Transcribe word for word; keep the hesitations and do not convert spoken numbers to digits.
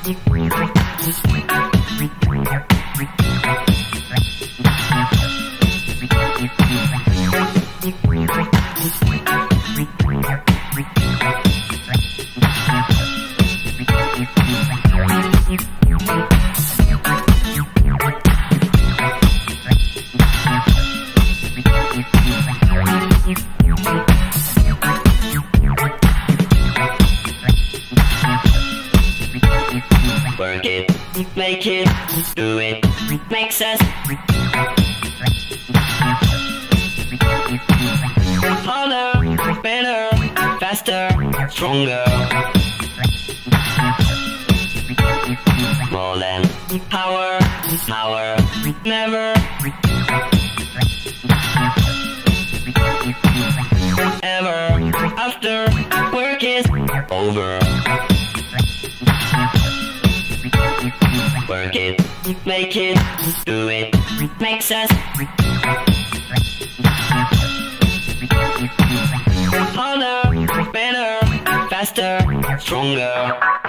Work it, make it, do it, makes us harder, better, faster, stronger. More than power, power, never ever after work is over. Work it, make it, do it, makes us harder, better, faster, stronger.